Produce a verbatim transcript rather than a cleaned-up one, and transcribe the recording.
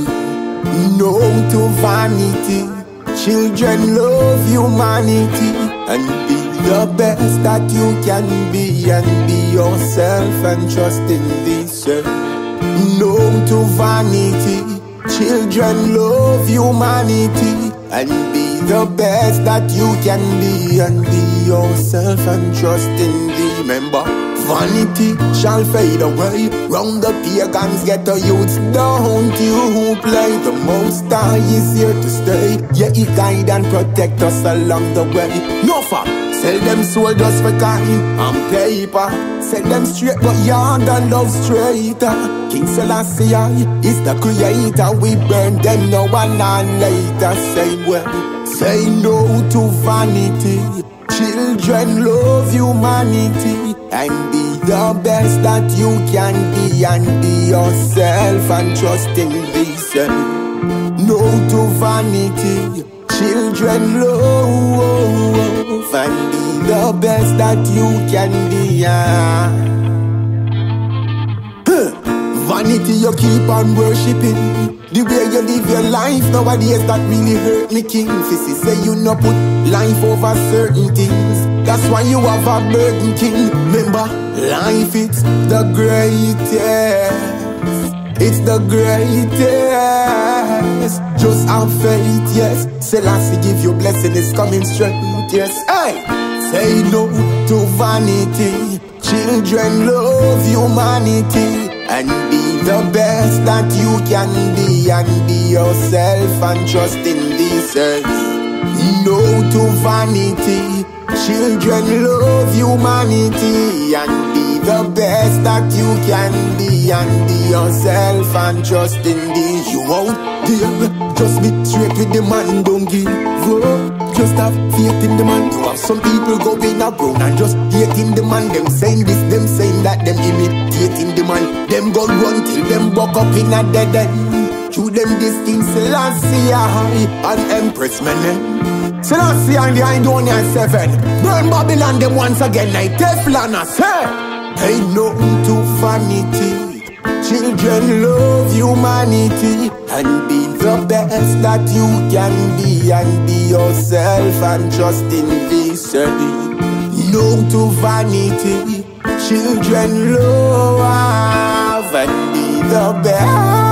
no to vanity. Children, love humanity and be the best that you can be, and be yourself and trust in this earth. No to vanity. Children, love humanity and be the best that you can be, and be yourself and trust in thee. Remember, vanity shall fade away. Round the pagans get the youths, don't you play. The Most High is here to stay. Yeah, he guide and protect us along the way. No fam, sell them soul just for coin and paper. Sell them straight but yard and love straighter. King Selassie is the creator. We burn them now and on later. Same way, say no to vanity. Children, love humanity and be the best that you can be, and be yourself and trust in this. No to vanity. Children, love and be the best that you can be. Yeah. Vanity you keep on worshipping. The way you live your life nowadays, that really hurt me, King. Fissy say you no put life over certain things. That's why you have a burden, King. Remember, life it's the greatest. It's the greatest. Just have faith, yes. Selassie give you blessing, it's coming straight, yes. Hey, say no to vanity. Children, love humanity and be the best that you can be, and be yourself and trust in this earth. No to vanity. Children, love humanity and be the best that you can be, and be yourself and trust in thee. You out there, just be straight with the man, don't give up. Just have faith in the man. You have some people going around and just hating the man. Them saying this, them saying that, them imitating the man. Them go run till them walk up in a dead end. Through them this King Selassie and Empress Menen. Selassie and the Idonian Seven. Burn Babylon them once again like Teflon. I say, ain't nothing to vanity. Children, love humanity and be the best that you can be, and be yourself and trust in this earth. No to vanity. Children, love and be the best.